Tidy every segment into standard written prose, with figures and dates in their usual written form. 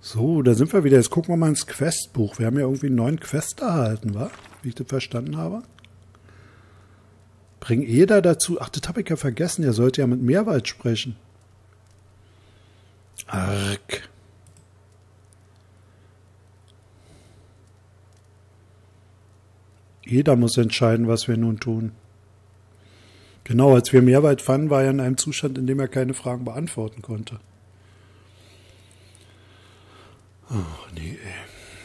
So, da sind wir wieder. Jetzt gucken wir mal ins Questbuch. Wir haben ja irgendwie einen neuen Quest erhalten, wa? Wie ich das verstanden habe. Bring Eder dazu. Ach, das habe ich ja vergessen. Er sollte ja mit Meerwald sprechen. Arg. Eder muss entscheiden, was wir nun tun. Genau, als wir Meerwald fanden, war er in einem Zustand, in dem er keine Fragen beantworten konnte. Ach, nee, ey.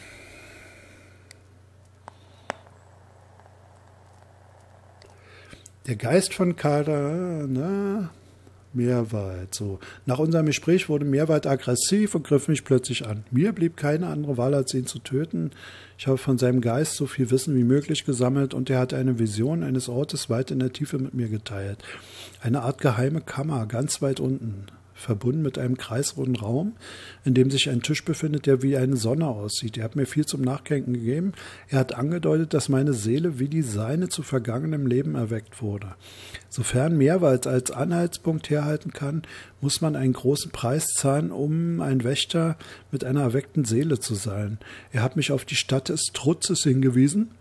Der Geist von Kader, Meerwald, so. Nach unserem Gespräch wurde Meerwald aggressiv und griff mich plötzlich an. Mir blieb keine andere Wahl, als ihn zu töten. Ich habe von seinem Geist so viel Wissen wie möglich gesammelt und er hat eine Vision eines Ortes weit in der Tiefe mit mir geteilt. Eine Art geheime Kammer, ganz weit unten, verbunden mit einem kreisrunden Raum, in dem sich ein Tisch befindet, der wie eine Sonne aussieht. Er hat mir viel zum Nachdenken gegeben. Er hat angedeutet, dass meine Seele wie die seine zu vergangenem Leben erweckt wurde. Sofern Meerwald als Anhaltspunkt herhalten kann, muss man einen großen Preis zahlen, um ein Wächter mit einer erweckten Seele zu sein. Er hat mich auf die Stadt des Trutzes hingewiesen.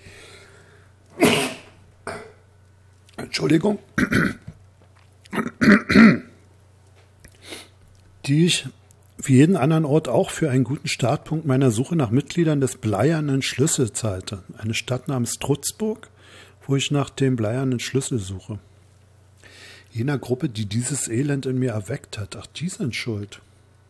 Entschuldigung. Die ich wie jeden anderen Ort auch für einen guten Startpunkt meiner Suche nach Mitgliedern des bleiernen Schlüssels halte. Eine Stadt namens Trutzburg, wo ich nach dem bleiernen Schlüssel suche. Jener Gruppe, die dieses Elend in mir erweckt hat. Ach, die sind schuld.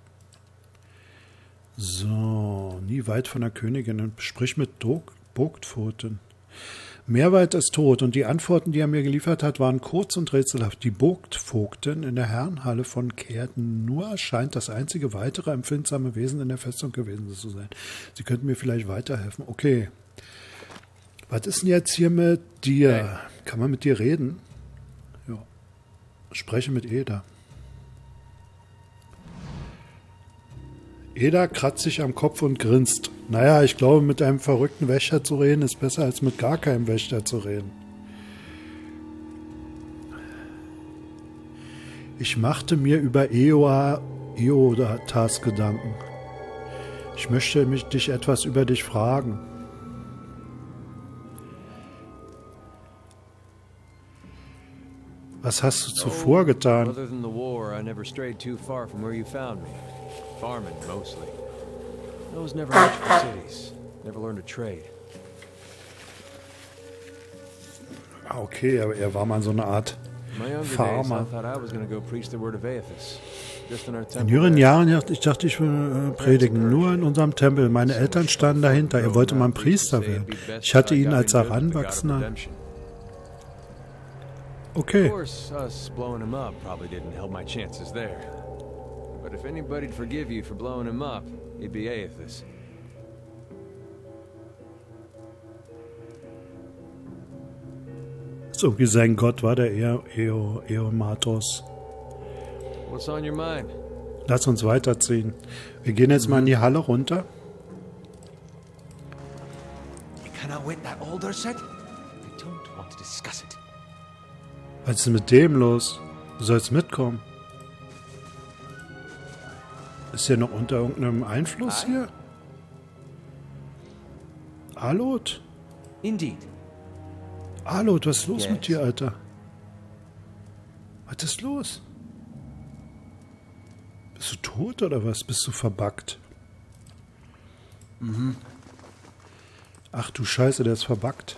So, nie weit von der Königin. Sprich mit Burgpfoten. Meerwald ist tot und die Antworten, die er mir geliefert hat, waren kurz und rätselhaft. Die Burgvogtin in der Herrenhalle von Kehrten nur scheint das einzige weitere empfindsame Wesen in der Festung gewesen zu sein. Sie könnten mir vielleicht weiterhelfen. Okay. Was ist denn jetzt hier mit dir? Hey. Kann man mit dir reden? Ja. Spreche mit Eder. Eder kratzt sich am Kopf und grinst. Naja, ich glaube, mit einem verrückten Wächter zu reden, ist besser, als mit gar keinem Wächter zu reden. Ich machte mir über Eodas Gedanken. Ich möchte dich etwas über dich fragen. Was hast du zuvor getan? Farming, mostly. I was never much for cities. Never learned a trade. Okay, aber er war mal so eine Art Farmer. In jüngeren Jahren, ich dachte, ich würde predigen. Nur in unserem Tempel. Meine Eltern standen dahinter. Er wollte mal ein Priester werden. Ich hatte ihn als Heranwachsender. Okay. But if anybody'd forgive you for blowing him up, it'd be Aethys. So wie sein Gott war der Eomatos. What's on your mind? Lass uns weiterziehen. Wir gehen jetzt mal in die Halle runter. You cannot wait that older set? I don't want to discuss it. Was ist denn mit dem los? Du sollst mitkommen. Ist der noch unter irgendeinem Einfluss hier? Alot? Indeed. Alot, was ist los mit dir, Alter? Was ist los? Bist du tot oder was? Bist du verbuggt? Mhm. Ach du Scheiße, der ist verbuggt.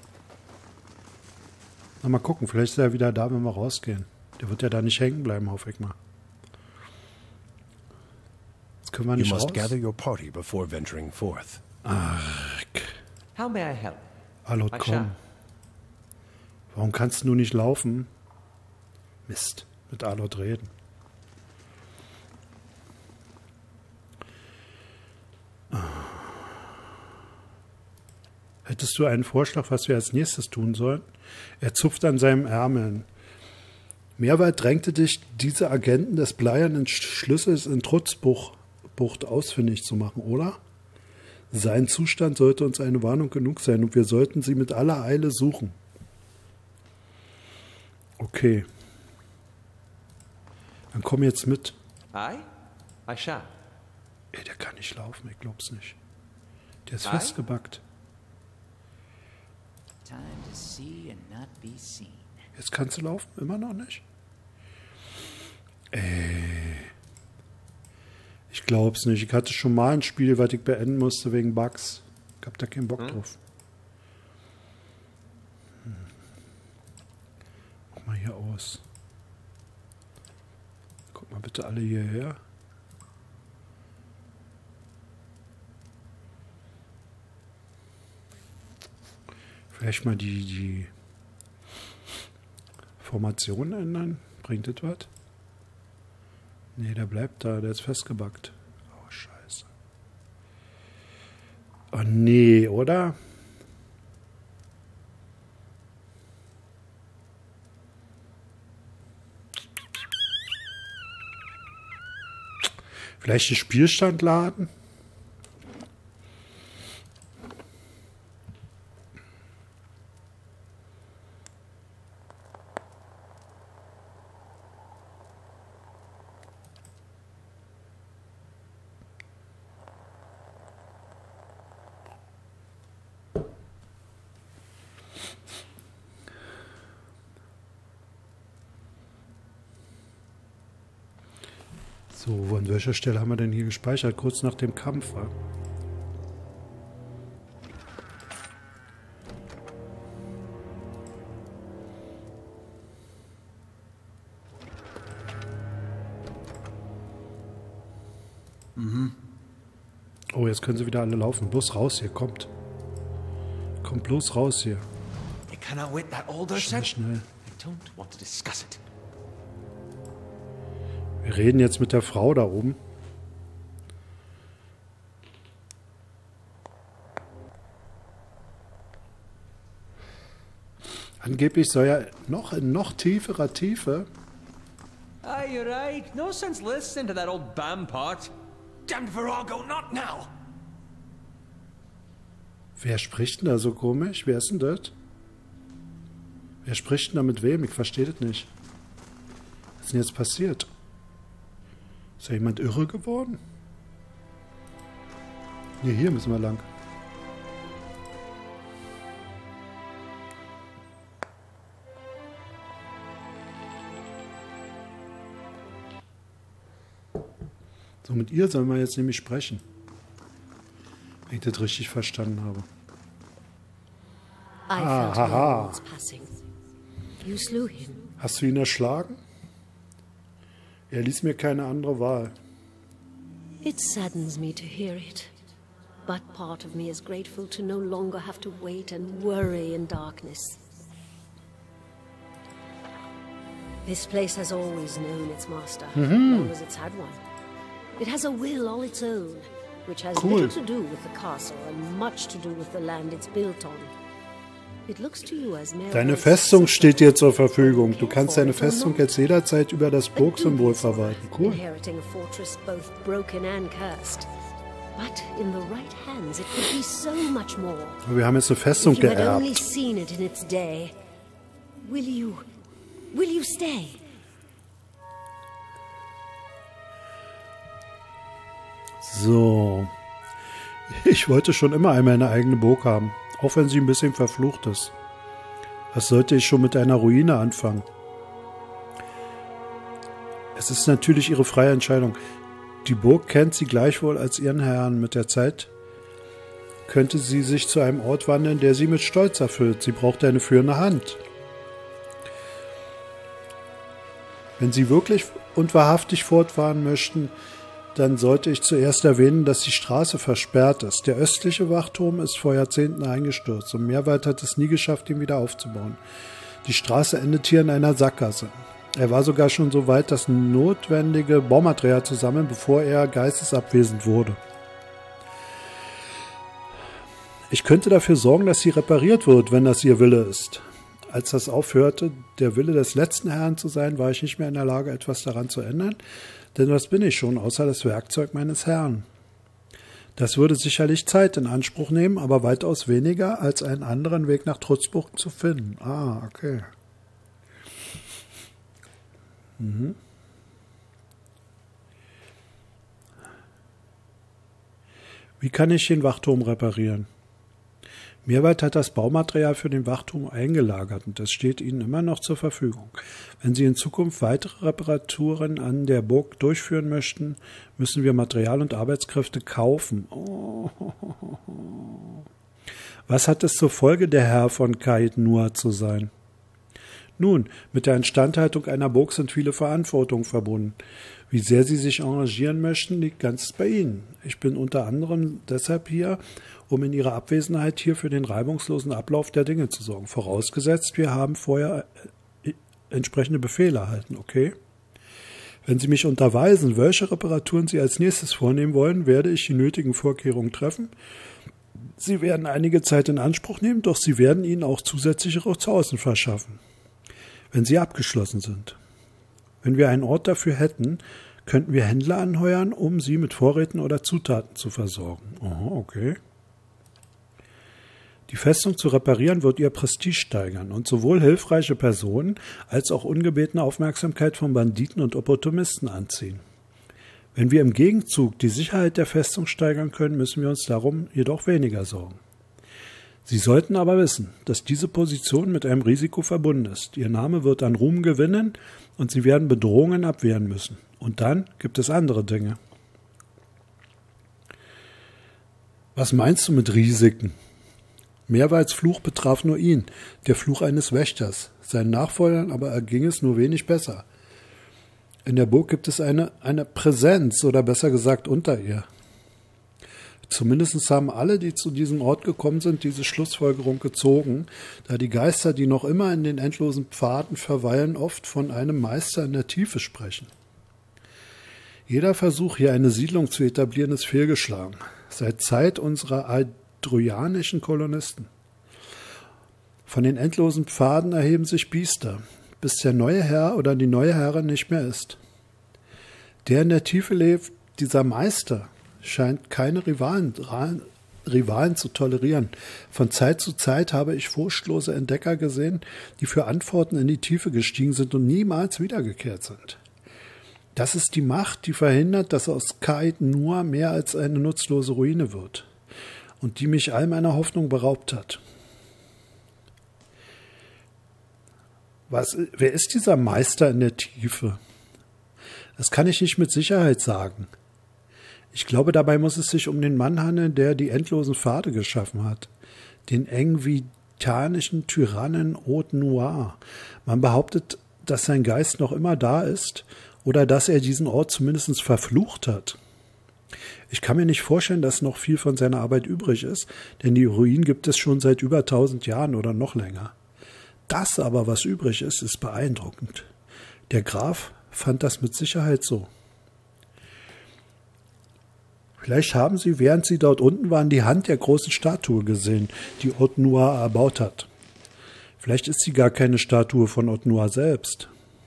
Na, mal gucken, vielleicht ist er wieder da, wenn wir rausgehen. Der wird ja da nicht hängen bleiben, hoffe ich mal. Können wir nicht you must raus? Gather your party before venturing forth. Ach. How may I help? Alot, komm. Warum kannst du nicht laufen? Mist, mit Alot reden. Hättest du einen Vorschlag, was wir als nächstes tun sollen? Er zupft an seinem Ärmeln. Meerwald drängte dich, diese Agenten des bleiernen Schlüssels in Trutzbucht ausfindig zu machen, oder? Sein Zustand sollte uns eine Warnung genug sein und wir sollten sie mit aller Eile suchen. Okay. Dann komm jetzt mit. I shall. Ey, der kann nicht laufen, ich glaub's nicht. Der ist festgebackt. Time to see and not be seen. Jetzt kannst du laufen, immer noch nicht? Ey. Ich glaub's nicht. Ich hatte schon mal ein Spiel, was ich beenden musste wegen Bugs. Ich hab da keinen Bock drauf. Mach mal hier aus. Guck mal bitte alle hierher. Vielleicht mal die Formation ändern. Bringt das was? Nee, der bleibt da. Der ist festgebackt. Oh, scheiße. Oh, nee, oder? Vielleicht den Spielstand laden? So, an welcher Stelle haben wir denn hier gespeichert? Kurz nach dem Kampf, wa? Oh, jetzt können sie wieder alle laufen. Bloß raus hier, kommt. Kommt bloß raus hier. You cannot wait that older Schnell, set? schnell. I don't want to discuss it. Wir reden jetzt mit der Frau da oben. Angeblich soll ja in noch tieferer Tiefe. Aye, you're right. No sense listening to that old Bampot. Damned Virago, not now! Wer spricht denn da so komisch? Wer ist denn das? Wer spricht denn da mit wem? Ich verstehe das nicht. Was ist denn jetzt passiert? Ist da jemand irre geworden? Nee, hier müssen wir lang. So, mit ihr sollen wir jetzt nämlich sprechen. Wenn ich das richtig verstanden habe. I felt haha. no one's passing. You slew him. Hast du ihn erschlagen? Er ließ mir keine andere Wahl. It saddens me to hear it. But part of me is grateful to no longer have to wait and worry in darkness. This place has always known its master, long as it's had one. It has a will all its own, which has Cool. little to do with the castle and much to do with the land it's built on. It looks to you as mere Deine waste Festung of steht dir zur care Verfügung. Du kannst for deine it or Festung not. jetzt jederzeit über das But do Burgsymbol be sorry, verwalten. Cool. Inheriting a fortress both broken and cursed. But in the right hands, it could be so much more. Aber wir haben jetzt eine Festung If you had only geerbt. seen it in its day, will you stay? So. Ich wollte schon immer einmal eine eigene Burg haben. Auch wenn sie ein bisschen verflucht ist. Was sollte ich schon mit einer Ruine anfangen? Es ist natürlich ihre freie Entscheidung. Die Burg kennt sie gleichwohl als ihren Herrn. Mit der Zeit könnte sie sich zu einem Ort wandeln, der sie mit Stolz erfüllt. Sie braucht eine führende Hand. Wenn Sie wirklich und wahrhaftig fortfahren möchten, dann sollte ich zuerst erwähnen, dass die Straße versperrt ist. Der östliche Wachturm ist vor Jahrzehnten eingestürzt und Meerwald hat es nie geschafft, ihn wieder aufzubauen. Die Straße endet hier in einer Sackgasse. Er war sogar schon so weit, das notwendige Baumaterial zu sammeln, bevor er geistesabwesend wurde. Ich könnte dafür sorgen, dass sie repariert wird, wenn das ihr Wille ist. Als das aufhörte, der Wille des letzten Herrn zu sein, war ich nicht mehr in der Lage, etwas daran zu ändern, denn was bin ich schon, außer das Werkzeug meines Herrn? Das würde sicherlich Zeit in Anspruch nehmen, aber weitaus weniger, als einen anderen Weg nach Trutzburg zu finden. Ah, okay. Wie kann ich den Wachturm reparieren? Meerwald hat das Baumaterial für den Wachturm eingelagert und es steht Ihnen immer noch zur Verfügung. Wenn Sie in Zukunft weitere Reparaturen an der Burg durchführen möchten, müssen wir Material und Arbeitskräfte kaufen. Oh. Was hat es zur Folge, der Herr von Caed Nua zu sein? Nun, mit der Instandhaltung einer Burg sind viele Verantwortungen verbunden. Wie sehr Sie sich engagieren möchten, liegt ganz bei Ihnen. Ich bin unter anderem deshalb hier, um in Ihrer Abwesenheit hier für den reibungslosen Ablauf der Dinge zu sorgen. Vorausgesetzt, wir haben vorher entsprechende Befehle erhalten, okay? Wenn Sie mich unterweisen, welche Reparaturen Sie als nächstes vornehmen wollen, werde ich die nötigen Vorkehrungen treffen. Sie werden einige Zeit in Anspruch nehmen, doch Sie werden Ihnen auch zusätzliche Ressourcen verschaffen, wenn sie abgeschlossen sind. Wenn wir einen Ort dafür hätten, könnten wir Händler anheuern, um sie mit Vorräten oder Zutaten zu versorgen. Aha, okay. Die Festung zu reparieren wird ihr Prestige steigern und sowohl hilfreiche Personen als auch ungebetene Aufmerksamkeit von Banditen und Opportunisten anziehen. Wenn wir im Gegenzug die Sicherheit der Festung steigern können, müssen wir uns darum jedoch weniger sorgen. Sie sollten aber wissen, dass diese Position mit einem Risiko verbunden ist. Ihr Name wird an Ruhm gewinnen und Sie werden Bedrohungen abwehren müssen. Und dann gibt es andere Dinge. Was meinst du mit Risiken? Meerwalds Fluch betraf nur ihn, der Fluch eines Wächters. Seinen Nachfolgern aber erging es nur wenig besser. In der Burg gibt es eine Präsenz, oder besser gesagt unter ihr. Zumindest haben alle, die zu diesem Ort gekommen sind, diese Schlussfolgerung gezogen, da die Geister, die noch immer in den endlosen Pfaden verweilen, oft von einem Meister in der Tiefe sprechen. Jeder Versuch, hier eine Siedlung zu etablieren, ist fehlgeschlagen, seit Zeit unserer aldruianischen Kolonisten. Von den endlosen Pfaden erheben sich Biester, bis der neue Herr oder die neue Herrin nicht mehr ist. Der in der Tiefe lebt, dieser Meister, scheint keine Rivalen zu tolerieren. Von Zeit zu Zeit habe ich furchtlose Entdecker gesehen, die für Antworten in die Tiefe gestiegen sind und niemals wiedergekehrt sind. Das ist die Macht, die verhindert, dass aus Caed Nua mehr als eine nutzlose Ruine wird und die mich all meiner Hoffnung beraubt hat. Wer ist dieser Meister in der Tiefe? Das kann ich nicht mit Sicherheit sagen. Ich glaube, dabei muss es sich um den Mann handeln, der die endlosen Pfade geschaffen hat. Den engvitanischen Tyrannen Haute Noire. Man behauptet, dass sein Geist noch immer da ist oder dass er diesen Ort zumindest verflucht hat. Ich kann mir nicht vorstellen, dass noch viel von seiner Arbeit übrig ist, denn die Ruinen gibt es schon seit über 1000 Jahren oder noch länger. Das aber, was übrig ist, ist beeindruckend. Der Graf fand das mit Sicherheit so. Vielleicht haben Sie, während Sie dort unten waren, die Hand der großen Statue gesehen, die Haute Noire erbaut hat. Vielleicht ist sie gar keine Statue von Haute Noire selbst.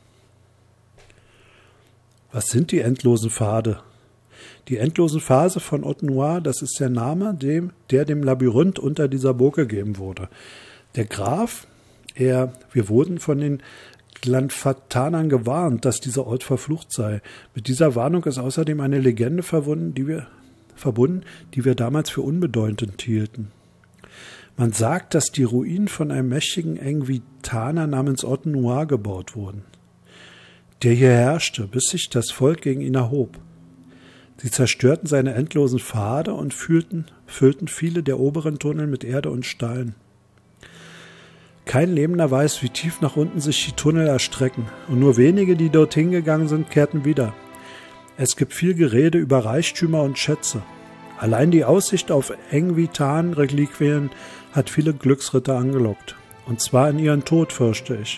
Was sind die endlosen Pfade? Die endlosen Pfade von Haute Noire, das ist der Name, der dem Labyrinth unter dieser Burg gegeben wurde. Der Graf, wir wurden von den Glanfatanern gewarnt, dass dieser Ort verflucht sei. Mit dieser Warnung ist außerdem eine Legende verbunden, die wir damals für unbedeutend hielten. Man sagt, dass die Ruinen von einem mächtigen Engvitaner namens Haute Noire gebaut wurden, der hier herrschte, bis sich das Volk gegen ihn erhob. Sie zerstörten seine endlosen Pfade und füllten viele der oberen Tunnel mit Erde und Stein. Kein Lebender weiß, wie tief nach unten sich die Tunnel erstrecken, und nur wenige, die dorthin gegangen sind, kehrten wieder. Es gibt viel Gerede über Reichtümer und Schätze. Allein die Aussicht auf Engvitan-Reliquien hat viele Glücksritter angelockt. Und zwar in ihren Tod, fürchte ich.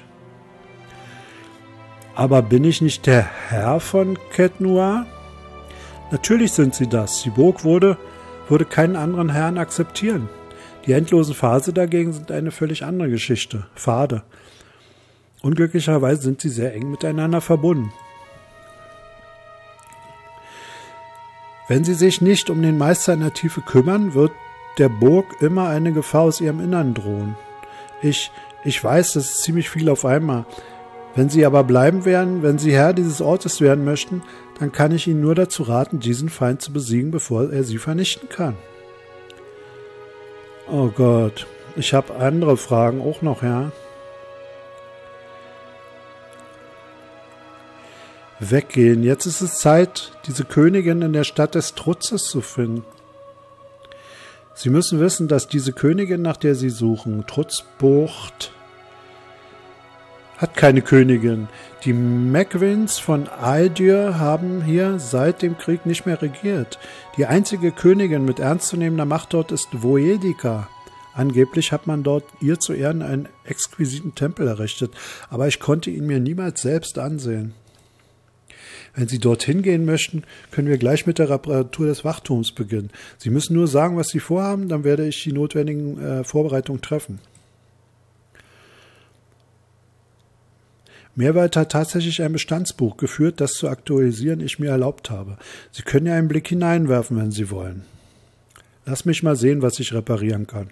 Aber bin ich nicht der Herr von Caed Nua? Natürlich sind Sie das. Die Burg würde keinen anderen Herrn akzeptieren. Die endlosen Pfade dagegen sind eine völlig andere Geschichte. Pfade. Unglücklicherweise sind sie sehr eng miteinander verbunden. Wenn Sie sich nicht um den Meister in der Tiefe kümmern, wird der Burg immer eine Gefahr aus ihrem Innern drohen. Ich weiß, das ist ziemlich viel auf einmal. Wenn Sie aber bleiben werden, wenn Sie Herr dieses Ortes werden möchten, dann kann ich Ihnen nur dazu raten, diesen Feind zu besiegen, bevor er Sie vernichten kann. Oh Gott, ich habe andere Fragen auch noch, ja. Weggehen. Jetzt ist es Zeit, diese Königin in der Stadt des Trutzes zu finden. Sie müssen wissen, dass diese Königin, nach der Sie suchen, Trutzbucht, hat keine Königin. Die Macwins von Aedir haben hier seit dem Krieg nicht mehr regiert. Die einzige Königin mit ernstzunehmender Macht dort ist Voedica. Angeblich hat man dort ihr zu Ehren einen exquisiten Tempel errichtet, aber ich konnte ihn mir niemals selbst ansehen. Wenn Sie dorthin gehen möchten, können wir gleich mit der Reparatur des Wachturms beginnen. Sie müssen nur sagen, was Sie vorhaben, dann werde ich die notwendigen Vorbereitungen treffen. Meerwald hat tatsächlich ein Bestandsbuch geführt, das zu aktualisieren ich mir erlaubt habe. Sie können ja einen Blick hineinwerfen, wenn Sie wollen. Lass mich mal sehen, was ich reparieren kann.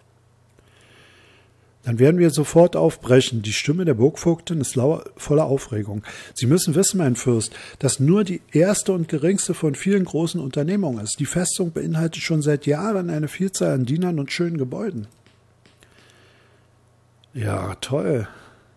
Dann werden wir sofort aufbrechen. Die Stimme der Burgvogtin ist voller Aufregung. Sie müssen wissen, mein Fürst, dass nur die erste und geringste von vielen großen Unternehmungen ist. Die Festung beinhaltet schon seit Jahren eine Vielzahl an Dienern und schönen Gebäuden. Ja, toll.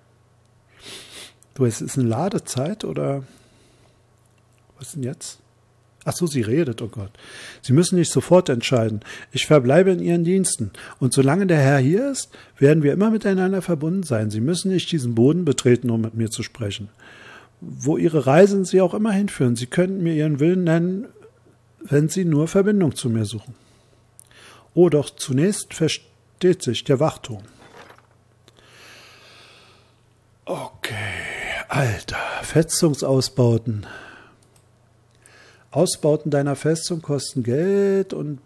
Du, es ist eine Ladezeit, oder? Was denn jetzt? Ach so, sie redet, oh Gott. Sie müssen nicht sofort entscheiden. Ich verbleibe in Ihren Diensten. Und solange der Herr hier ist, werden wir immer miteinander verbunden sein. Sie müssen nicht diesen Boden betreten, um mit mir zu sprechen. Wo Ihre Reisen Sie auch immer hinführen, Sie könnten mir Ihren Willen nennen, wenn Sie nur Verbindung zu mir suchen. Oh, doch zunächst versteht sich der Wachturm. Okay, Alter, Festungsausbauten. Ausbauten deiner Festung kosten Geld und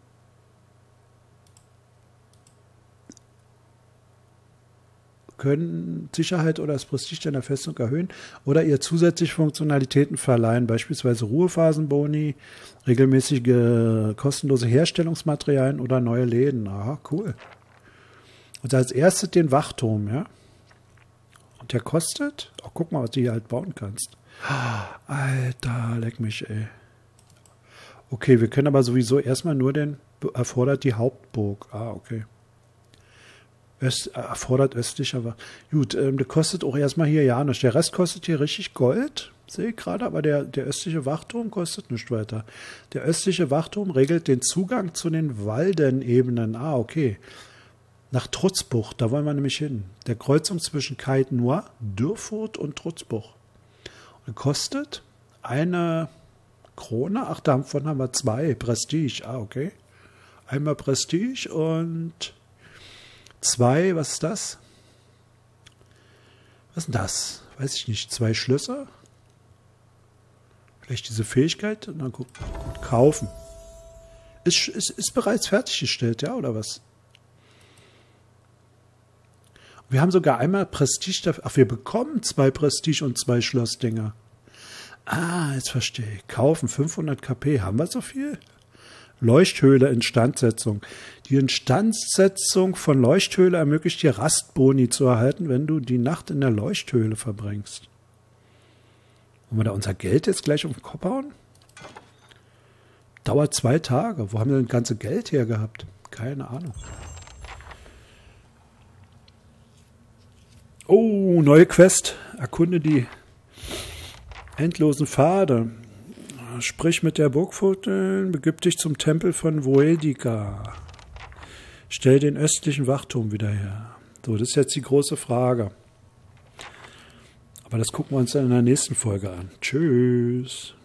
können Sicherheit oder das Prestige deiner Festung erhöhen oder ihr zusätzliche Funktionalitäten verleihen, beispielsweise Ruhephasenboni, regelmäßige kostenlose Herstellungsmaterialien oder neue Läden. Aha, cool. Und als erstes den Wachturm, ja. Und der kostet? Oh, guck mal, was du hier halt bauen kannst. Alter, leck mich, ey. Okay, wir können aber sowieso erstmal nur erfordert die Hauptburg. Ah, okay. Erfordert östlich, aber gut, der kostet auch erstmal hier ja nichts. Der Rest kostet hier richtig Gold, sehe ich gerade, aber der östliche Wachturm kostet nichts weiter. Der östliche Wachturm regelt den Zugang zu den Waldenebenen. Ah, okay. Nach Trutzbucht, da wollen wir nämlich hin. Der Kreuzung zwischen Kite-Noir, Dürrfurt und Trutzbucht. Und kostet eine Krone. Ach, davon haben wir 2. Prestige. Ah, okay. Einmal Prestige und 2, was ist das? Was ist denn das? Weiß ich nicht. 2 Schlösser? Vielleicht diese Fähigkeit? Und dann gut, kaufen. Ist bereits fertiggestellt, ja, oder was? Wir haben sogar einmal Prestige dafür. Ach, wir bekommen 2 Prestige und 2 Schlossdinger. Ah, jetzt verstehe ich. Kaufen 500 KP. Haben wir so viel? Leuchthöhle Instandsetzung. Die Instandsetzung von Leuchthöhle ermöglicht dir Rastboni zu erhalten, wenn du die Nacht in der Leuchthöhle verbringst. Wollen wir da unser Geld jetzt gleich auf den Kopf hauen? Dauert 2 Tage. Wo haben wir denn das ganze Geld her gehabt? Keine Ahnung. Oh, neue Quest. Erkunde die endlosen Pfade. Sprich mit der Burgvogtin, begib dich zum Tempel von Voedica. Stell den östlichen Wachturm wieder her. So, das ist jetzt die große Frage. Aber das gucken wir uns dann in der nächsten Folge an. Tschüss.